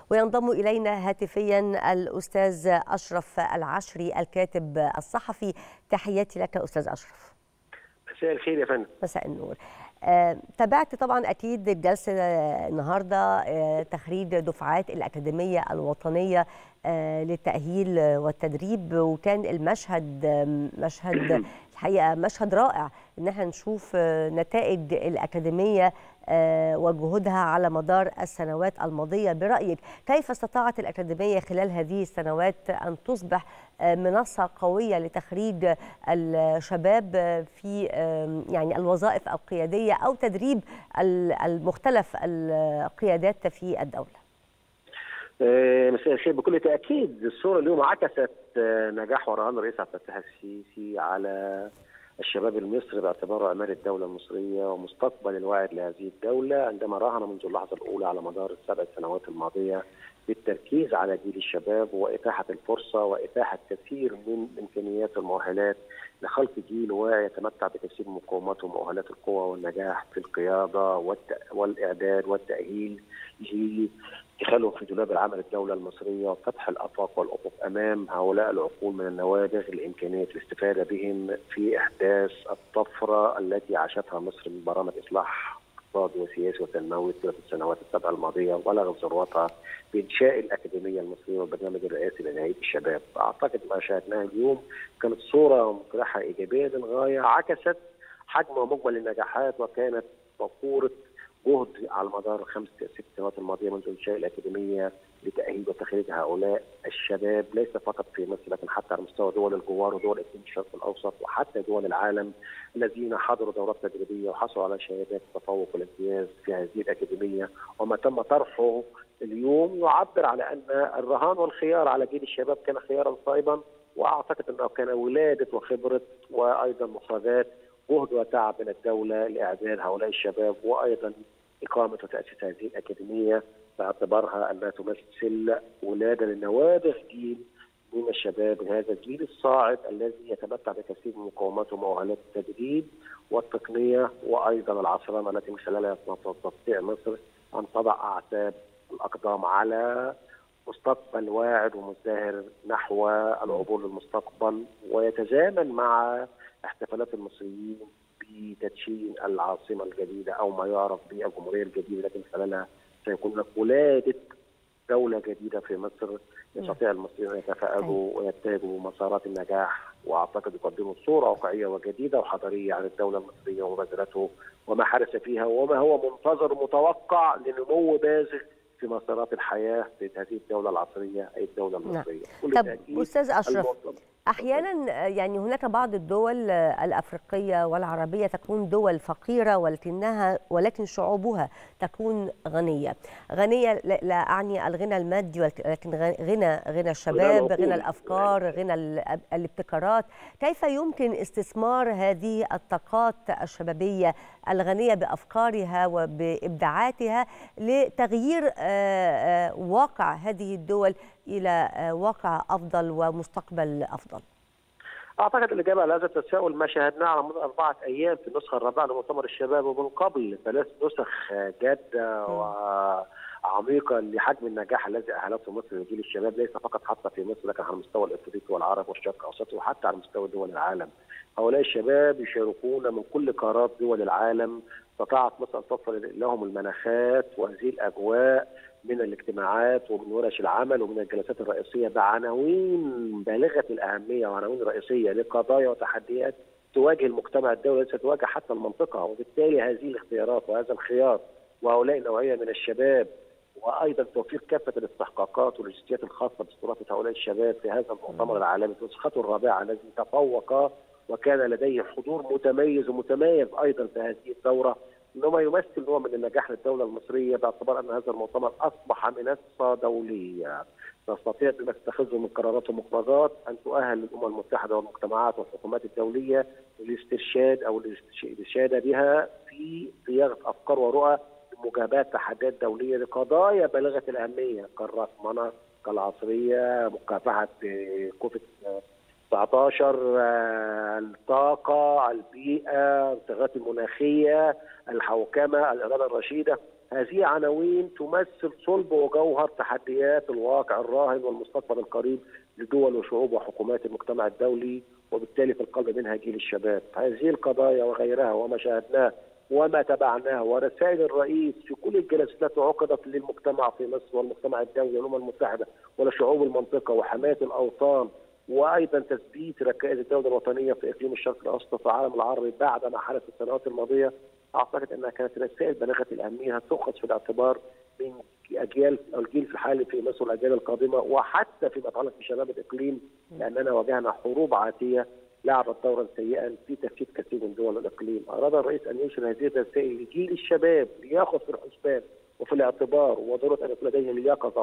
وينضم إلينا هاتفيا الأستاذ أشرف العشري الكاتب الصحفي. تحياتي لك أستاذ أشرف. مساء الخير يا فندم. مساء النور. تابعت طبعا أكيد الجلسة النهاردة تخريج دفعات الأكاديمية الوطنية للتأهيل والتدريب، وكان المشهد الحقيقة مشهد رائع إن احنا نشوف نتائج الأكاديمية وجهودها على مدار السنوات الماضية. برأيك كيف استطاعت الأكاديمية خلال هذه السنوات أن تصبح منصة قوية لتخريج الشباب في يعني الوظائف القيادية أو تدريب المختلف القيادات في الدولة؟ مساء الخير. بكل تأكيد الصورة اليوم عكست نجاح ورهان الرئيس عبد الفتاح السيسي على الشباب المصري باعتباره عماد الدولة المصرية ومستقبل الواعد لهذه الدولة، عندما راهن منذ اللحظة الأولى على مدار السبع سنوات الماضية بالتركيز على جيل الشباب وإتاحة الفرصة وإتاحة كثير من إمكانيات والمؤهلات لخلق جيل واعي يتمتع بكثير من مقومات ومؤهلات القوة والنجاح في القيادة والإعداد والتأهيل لادخالهم في دولاب العمل الدولة المصرية وفتح الآفاق والأفق أمام هؤلاء العقول من النوابغ لإمكانية الاستفادة بهم في إحداث الطفرة التي عاشتها مصر من برامج إصلاح اقتصادي وسياسي وتنموي طيلة السنوات السبع الماضية، ولغت ذروتها بإنشاء الأكاديمية المصرية والبرنامج الرئاسي لنهاية الشباب. أعتقد ما شاهدناه اليوم كانت صورة مطرحة إيجابية للغاية، عكست حجم ومجمل النجاحات، وكانت مقورة جهد على مدار الخمس ست سنوات الماضيه منذ انشاء الاكاديميه لتاهيل وتخريج هؤلاء الشباب، ليس فقط في مصر لكن حتى على مستوى دول الجوار ودول اقليم الشرق الاوسط وحتى دول العالم الذين حضروا دورات تدريبيه وحصلوا على شهادات التفوق والامتياز في هذه الاكاديميه. وما تم طرحه اليوم يعبر على ان الرهان والخيار على جيل الشباب كان خيارا صائبا، واعتقد انه كان ولاده وخبره وايضا مصادات جهد وتعب من الدوله لاعداد هؤلاء الشباب، وايضا إقامة وتأسيس هذه الأكاديمية باعتبارها أنها تمثل ولادة لنوابغ جيل من الشباب، من هذا الجيل الصاعد الذي يتمتع بكثير من مقومات ومؤهلات التدريب والتقنية وأيضا العصرنة التي من خلالها تستطيع مصر أن تضع أعتاب الأقدام على مستقبل واعد ومزدهر نحو العبور للمستقبل، ويتزامن مع احتفالات المصريين بتدشين العاصمه الجديده او ما يعرف بالجمهوريه الجديده، لكن خلالها سيكون هناك ولاده دوله جديده في مصر يستطيع المصريين ان يتفائلوا ويتهجوا مسارات النجاح، واعتقد يقدموا صوره واقعيه وجديده وحضاريه عن الدوله المصريه ومبادرته وما حدث فيها وما هو منتظر متوقع لنمو بازغ في مسارات الحياه في هذه الدوله العصريه اي الدوله المصريه. طب استاذ اشرف، أحيانا يعني هناك بعض الدول الأفريقية والعربية تكون دول فقيرة ولكن شعوبها تكون غنية. لا أعني الغنى المادي، ولكن غنى الشباب، غنى الأفكار، غنى الابتكارات. كيف يمكن استثمار هذه الطاقات الشبابية الغنية بأفكارها وبإبداعاتها لتغيير واقع هذه الدول إلى واقع أفضل ومستقبل أفضل؟ أعتقد الإجابة على هذا التساؤل ما شاهدناه على مدى 4 أيام في النسخة الرابعة لمؤتمر الشباب، ومن قبل 3 نسخ جادة وعميقة لحجم النجاح الذي أهلته مصر لجيل الشباب، ليس فقط حتى في مصر لكن على المستوى الإفريقي والعربي والشرق الأوسط وحتى على مستوى دول العالم. هؤلاء الشباب يشاركون من كل قارات دول العالم، استطاعت مصر أن توفر لهم المناخات وهذه الأجواء من الاجتماعات ومن ورش العمل ومن الجلسات الرئيسية بعناوين بالغة الأهمية وعناوين رئيسية لقضايا وتحديات تواجه المجتمع الدولي وليس تواجه حتى المنطقة. وبالتالي هذه الاختيارات وهذا الخيار وهؤلاء النوعية من الشباب وأيضا توفير كافة الاستحقاقات واللوجستيات الخاصة باستضافة هؤلاء الشباب في هذا المؤتمر العالمي في نسخته الرابعة الذي تفوق وكان لديه حضور متميز ومتميز أيضا في هذه الدورة، انما يمثل نوع من النجاح للدوله المصريه باعتبار ان هذا المؤتمر اصبح منصه دوليه تستطيع بما تتخذه من قرارات ومقتضيات ان تؤهل الامم المتحده والمجتمعات والحكومات الدوليه للاسترشاد او الاستشهاد بها في صياغه افكار ورؤى لمجابهه تحديات دوليه لقضايا بالغه الاهميه كالرقمنه كالعصريه، مكافحه كوفيد 19، الطاقة، البيئة، التغيرات المناخية، الحوكمة، الإرادة الرشيدة. هذه عناوين تمثل صلب وجوهر تحديات الواقع الراهن والمستقبل القريب لدول وشعوب وحكومات المجتمع الدولي، وبالتالي في القلب منها جيل الشباب. هذه القضايا وغيرها وما شاهدناه وما تبعناه ورسائل الرئيس في كل الجلسات التي عقدت للمجتمع في مصر والمجتمع الدولي والامم المتحده ولشعوب المنطقه وحمايه الاوطان، وايضا تثبيت ركائز الدوله الوطنيه في اقليم الشرق الاوسط وفي العالم العربي بعد ما حدث في السنوات الماضيه. اعتقد انها كانت رسائل بالغه الاهميه تؤخذ في الاعتبار من اجيال او الجيل الحالي في مصر والاجيال القادمه، وحتى فيما يتعلق بشباب الاقليم، لاننا واجهنا حروب عاتيه لعبت دورا سيئا في تفكيك كثير من دول الاقليم. اراد الرئيس ان ينشر هذه الرسائل لجيل الشباب لياخذ في الحسبان وفي الاعتبار، وضروره ان يكون لديه اليقظه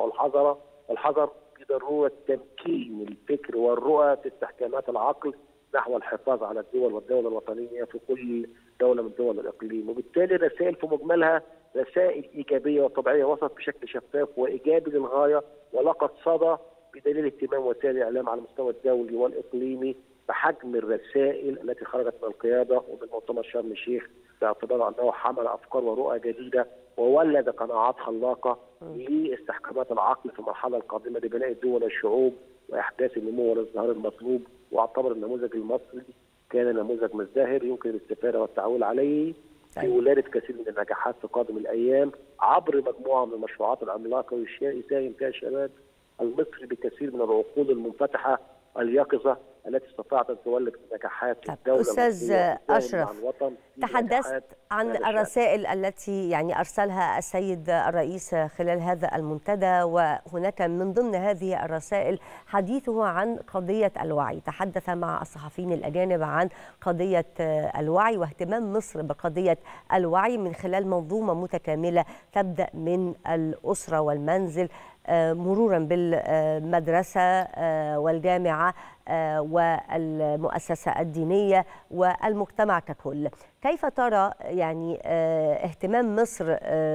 والحذر بضروره تمكين الفكر والرؤى في استحكامات العقل نحو الحفاظ على الدول والدوله الوطنيه في كل دوله من دول الاقليم. وبالتالي الرسائل في مجملها رسائل ايجابيه وطبيعيه وصلت بشكل شفاف وايجابي للغايه، ولقد صدى بدليل اهتمام وسائل الاعلام على المستوى الدولي والاقليمي بحجم الرسائل التي خرجت من القياده ومن مؤتمر شرم الشيخ، باعتبار انه حمل افكار ورؤى جديده وولد قناعات خلاقه لاستحكامات العقل في المرحله القادمه لبناء الدول والشعوب واحداث النمو والازدهار المطلوب. واعتبر النموذج المصري كان نموذج مزدهر يمكن الاستفاده والتعويل عليه في ولاده كثير من النجاحات في قادم الايام عبر مجموعه من المشروعات العملاقه، يساهم فيها الشباب المصري بكثير من العقول المنفتحه اليقظه التي استطاعت ان تولد نجاحات في الدوله. استاذ اشرف، تحدثت عن الرسائل التي يعني ارسلها السيد الرئيس خلال هذا المنتدى، وهناك من ضمن هذه الرسائل حديثه عن قضيه الوعي. تحدث مع الصحفيين الاجانب عن قضيه الوعي واهتمام مصر بقضيه الوعي من خلال منظومه متكامله تبدا من الاسره والمنزل مرورا بالمدرسة والجامعة والمؤسسة الدينية والمجتمع ككل. كيف ترى يعني اهتمام مصر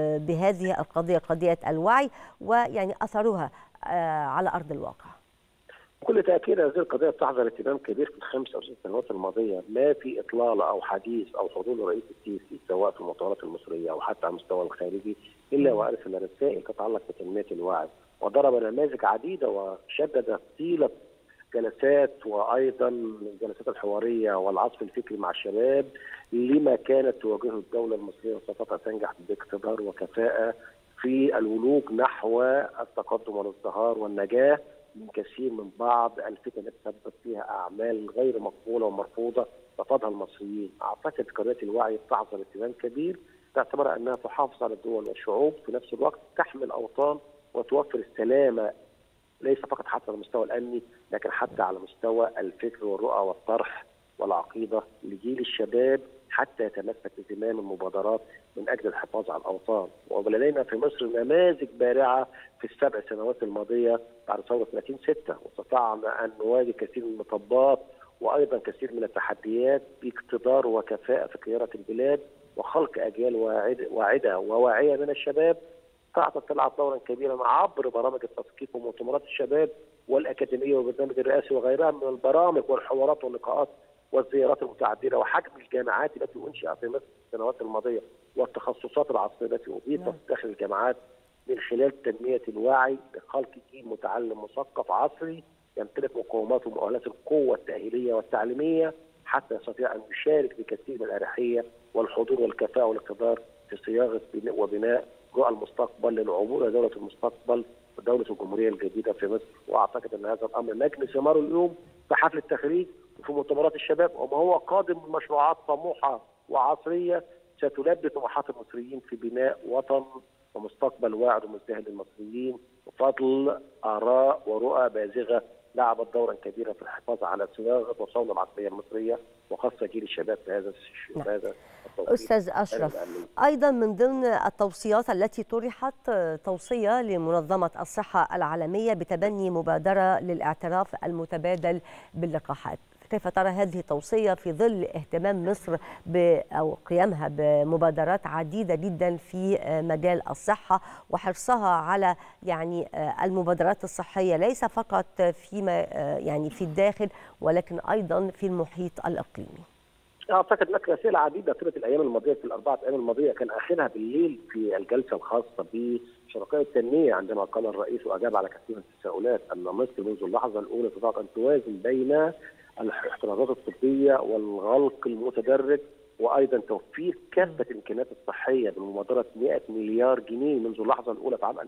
بهذه القضية، قضية الوعي، ويعني أثرها على أرض الواقع؟ بكل تأكيد هذه القضية بتحظى اهتمام كبير في الخمس أو 6 سنوات الماضية، ما في إطلالة أو حديث أو حضور الرئيس السيسي سواء في المؤتمرات المصرية أو حتى على المستوى الخارجي إلا وأرسل رسائل تتعلق بتنمية الوعي، وضرب نماذج عديدة وشدد طيلة جلسات وأيضا الجلسات الحوارية والعصف الفكري مع الشباب لما كانت تواجهه الدولة المصرية واستطاعت تنجح باقتدار وكفاءة في الولوج نحو التقدم والازدهار والنجاة من كثير من بعض الفتن التي سببت فيها اعمال غير مقبوله ومرفوضه رفضها المصريين. اعتقد قضيه الوعي تحظى باهتمام كبير باعتبار انها تحافظ على الدول والشعوب في نفس الوقت تحمي الاوطان وتوفر السلامه ليس فقط حتى على المستوى الامني لكن حتى على مستوى الفكر والرؤى والطرح والعقيده لجيل الشباب حتى يتمسك بزمام المبادرات من اجل الحفاظ على الاوطان. ولدينا في مصر نماذج بارعه في السبع سنوات الماضيه بعد ثوره 30/6، واستطعنا ان نواجه كثير من المطبات وايضا كثير من التحديات باقتدار وكفاءه في قياده البلاد وخلق اجيال واعده وواعيه من الشباب استطاعت تلعب دورا كبيرا عبر برامج التثقيف ومؤتمرات الشباب والاكاديميه والبرنامج الرئاسي وغيرها من البرامج والحوارات واللقاءات والزيارات المتعدده وحجم الجامعات التي انشئت في مصر في السنوات الماضيه والتخصصات العصريه التي اضيفت داخل الجامعات من خلال تنميه الوعي لخلق جيل متعلم مثقف عصري يمتلك مقومات ومؤهلات القوه التاهيليه والتعليميه حتى يستطيع ان يشارك بكثير من الاريحيه والحضور والكفاءه والاقتدار في صياغه وبناء رؤى المستقبل للعبور الى دوله المستقبل ودوله الجمهوريه الجديده في مصر. واعتقد ان هذا الامر نجني ثماره اليوم في حفل التخريج وفي مؤتمرات الشباب وما هو قادم من مشروعات طموحه وعصريه ستلبي طموحات المصريين في بناء وطن ومستقبل واعد ومزدهر للمصريين بفضل اراء ورؤى بازغه لعبت دورا كبيرا في الحفاظ على صياغه وصون العقليه المصريه وخاصه جيل الشباب في هذا أستاذ أشرف، أيضا من ضمن التوصيات التي طرحت توصية لمنظمة الصحة العالمية بتبني مبادرة للاعتراف المتبادل باللقاحات. كيف ترى هذه التوصية في ظل اهتمام مصر أو قيامها بمبادرات عديدة جدا في مجال الصحة وحرصها على يعني المبادرات الصحية ليس فقط فيما يعني في الداخل ولكن أيضا في المحيط الإقليمي؟ اعتقد هناك رسائل عديده طيله الايام الماضيه، في الاربعه ايام الماضيه، كان اخرها بالليل في الجلسه الخاصه بشركاء التنميه، عندما قال الرئيس واجاب على كثير من التساؤلات ان مصر منذ اللحظه الاولى تستطيع ان توازن بين الاحترازات الطبيه والغلق المتدرج، وايضا توفير كافه الامكانيات الصحيه بمبادره 100 مليار جنيه منذ اللحظه الاولى في عام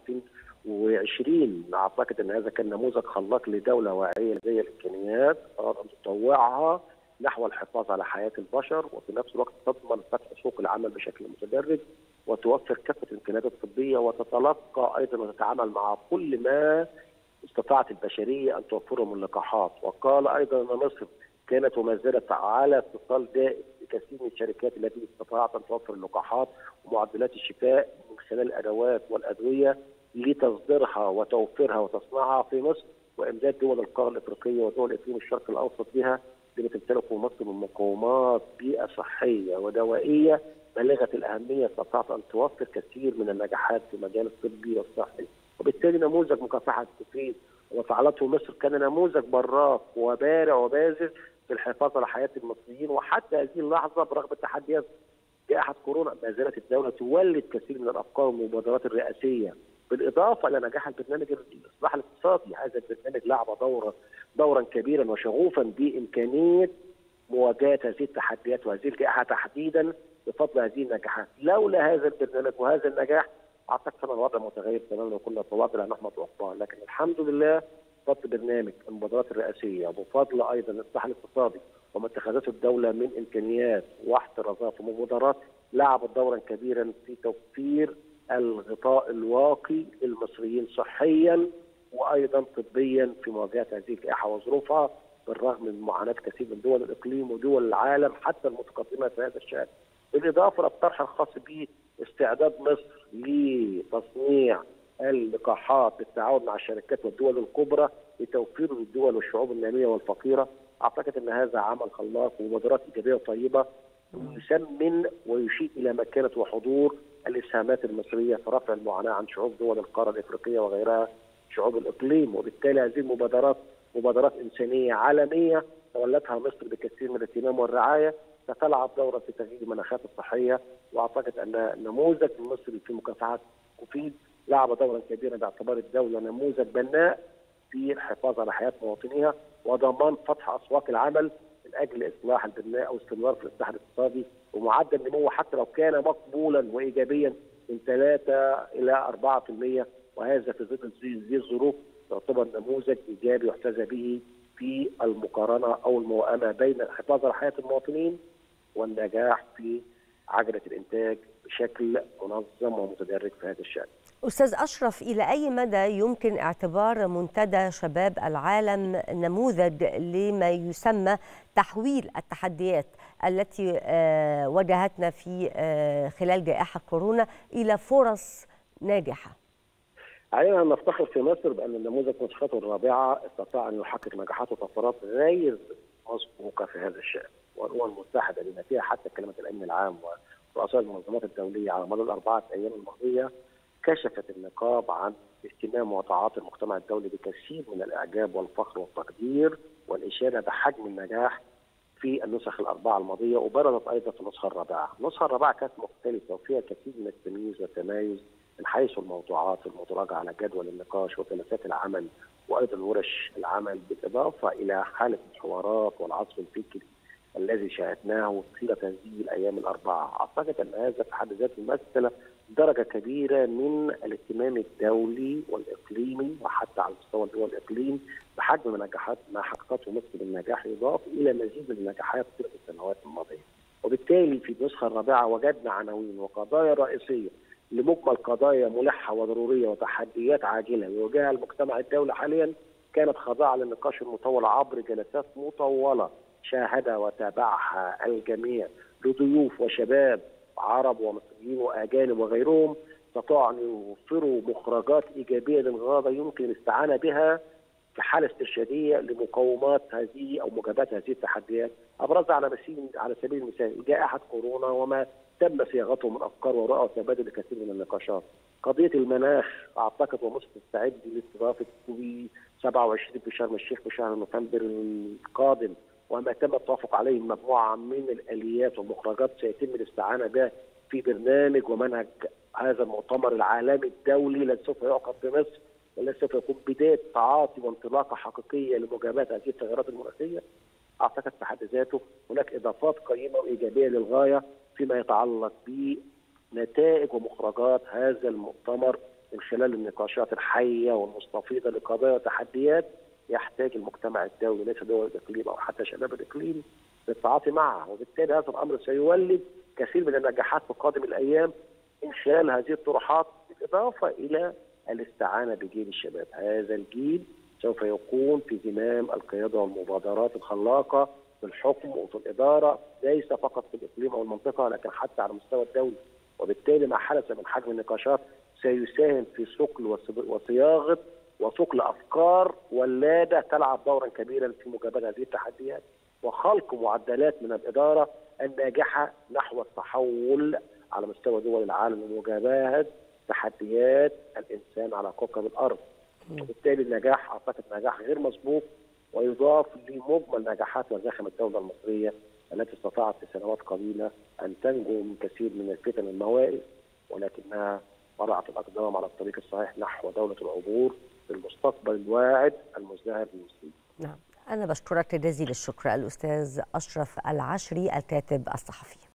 2020. اعتقد ان هذا كان نموذج خلاق لدوله واعيه لديها الامكانيات اراد ان تطوعها نحو الحفاظ على حياه البشر، وفي نفس الوقت تضمن فتح سوق العمل بشكل متدرج، وتوفر كافه الامكانيات الطبيه، وتتلقى ايضا وتتعامل مع كل ما استطاعت البشريه ان توفره من لقاحات. وقال ايضا ان مصر كانت وما زالت على اتصال دائم بكثير من الشركات التي استطاعت ان توفر اللقاحات ومعدلات الشفاء من خلال الادوات والادويه لتصديرها وتوفيرها وتصنيعها في مصر، وامداد دول القاره الافريقيه ودول اقليم الشرق الاوسط بها، لما تمتلكه مصر من مقومات بيئه صحيه ودوائيه بالغه الاهميه، استطاعت ان توفر كثير من النجاحات في المجال الطبي والصحي. وبالتالي نموذج مكافحه الكوفيد وفعلته مصر كان نموذج براق وبارع وبازغ في الحفاظ على حياه المصريين. وحتى هذه اللحظه برغم التحديات جائحه كورونا ما زالت الدوله تولد كثير من الافكار والمبادرات الرئاسيه، بالاضافه الى نجاح البرنامج الاصلاح الاقتصادي. هذا البرنامج لعب دورا كبيرا وشغوفا بامكانيه مواجهه هذه التحديات وهذه الجائحه تحديدا بفضل هذه النجاحات. لولا هذا البرنامج وهذا النجاح اعتقد كان الوضع متغير تماما وكنا نتواصل عن احمد عقبال، لكن الحمد لله بفضل برنامج المبادرات الرئاسيه وبفضل ايضا الاصلاح الاقتصادي وما اتخذته الدوله من امكانيات واحترازات ومبادرات لعبت دورا كبيرا في توفير الغطاء الواقي للمصريين صحيا وايضا طبيا في مواجهه هذه الجائحه وظروفها، بالرغم من معاناه كثير من دول الاقليم ودول العالم حتى المتقدمه في هذا الشان. بالاضافه للطرح الخاص باستعداد مصر لتصنيع اللقاحات بالتعاون مع الشركات والدول الكبرى لتوفيره للدول والشعوب الناميه والفقيره. اعتقد ان هذا عمل خلاق ومبادرات ايجابيه وطيبه يسمن ويشير الى مكانه وحضور الاسهامات المصريه في رفع المعاناه عن شعوب دول القاره الافريقيه وغيرها شعوب الاقليم. وبالتالي هذه المبادرات مبادرات انسانيه عالميه تولتها مصر بكثير من الاهتمام والرعايه، ستلعب دورا في تغيير المناخات الصحيه. واعتقد ان النموذج المصري في مكافحه كوفيد لعب دورا كبيرا باعتبار الدوله نموذج بناء في الحفاظ على حياه مواطنيها وضمان فتح اسواق العمل من اجل اصلاح البناء او استمرار في الاصلاح الاقتصادي، ومعدل نمو حتى لو كان مقبولا وايجابيا من 3 إلى 4%، وهذا في ظل هذه الظروف يعتبر نموذج ايجابي يحتذى به في المقارنه او الموائمه بين الحفاظ على حياه المواطنين والنجاح في عجله الانتاج بشكل منظم ومتدرج في هذا الشان. أستاذ أشرف، إلى أي مدى يمكن اعتبار منتدى شباب العالم نموذج لما يسمى تحويل التحديات التي واجهتنا في خلال جائحة كورونا إلى فرص ناجحة؟ علينا أن نفتخر في مصر بأن النموذج نسخته الرابعة استطاع أن يحقق نجاحات وطفرات غير مسبوقة في هذا الشأن، والأمم المتحدة بما فيها حتى كلمة الأمن العام ورؤساء المنظمات الدولية على مدار الأربعة أيام الماضية كشفت النقاب عن اهتمام وتعاطي المجتمع الدولي بكثير من الإعجاب والفخر والتقدير والإشادة بحجم النجاح في النسخ الأربعة الماضية، وبرزت أيضا في النسخة الرابعة. النسخة الرابعة كانت مختلفة وفيها كثير من التمييز والتمايز من حيث الموضوعات المدرجة على جدول النقاش وجلسات العمل وأيضا ورش العمل، بالإضافة إلى حالة الحوارات والعصف الفكري الذي شاهدناه طيلة هذه الأيام الأربعة. أعتقد أن هذا في حد ذاته يمثل درجة كبيرة من الاهتمام الدولي والإقليمي وحتى على مستوى دول الإقليم بحجم نجاحات ما حققته مصر بالنجاح، يضاف إلى مزيد من النجاحات طيلة السنوات الماضية. وبالتالي في النسخة الرابعة وجدنا عناوين وقضايا رئيسية لمجمل قضايا ملحة وضرورية وتحديات عاجلة يواجهها المجتمع الدولي حاليا، كانت خاضعة للنقاش المطول عبر جلسات مطولة شاهد وتابعها الجميع لضيوف وشباب عرب ومصريين واجانب وغيرهم، استطاعوا ان يوفروا مخرجات ايجابيه للغايه يمكن الاستعانه بها في حاله استرشاديه لمقاومات هذه او مجابهه هذه التحديات. ابرزها على سبيل المثال جائحه كورونا وما تم صياغته من افكار ورؤى وتبادل لكثير من النقاشات. قضيه المناخ اعتقد ومصر تستعد لاستضافه كوبي 27 في شرم الشيخ في شهر نوفمبر القادم، وما تم التوافق عليه مجموعه من الاليات والمخرجات سيتم الاستعانه بها في برنامج ومنهج هذا المؤتمر العالمي الدولي الذي سوف يعقد في مصر، والذي سوف يكون بدايه تعاطي وانطلاقه حقيقيه لمجابهه هذه التغيرات المناخيه. اعتقد في حد ذاته هناك اضافات قيمه وايجابيه للغايه فيما يتعلق بنتائج ومخرجات هذا المؤتمر من خلال النقاشات الحيه والمستفيضه لقضايا وتحديات يحتاج المجتمع الدولي ليس دول الاقليم او حتى شباب الاقليم للتعاطي معها، وبالتالي هذا الامر سيولد كثير من النجاحات في قادم الايام من خلال هذه الطروحات، بالاضافه الى الاستعانه بجيل الشباب. هذا الجيل سوف يكون في زمام القياده والمبادرات الخلاقه في الحكم وفي الاداره، ليس فقط في الاقليم او المنطقه لكن حتى على المستوى الدولي، وبالتالي ما حدث من حجم النقاشات سيساهم في صقل وصياغه وصقل افكار ولاده تلعب دورا كبيرا في مجابهه هذه التحديات وخلق معدلات من الاداره الناجحه نحو التحول على مستوى دول العالم لمجابهه تحديات الانسان على كوكب الارض. وبالتالي النجاح اعتقد نجاح غير مسبوق ويضاف لمجمل نجاحات وزخم الدوله المصريه التي استطاعت في سنوات قليله ان تنجو من كثير من الفتن والموائد، ولكنها وضعت الاقدام على الطريق الصحيح نحو دوله العبور في المستقبل الواعد المزدهر للمسلمين. نعم، أنا بشكرك جزيل الشكر الأستاذ أشرف العشري الكاتب الصحفي.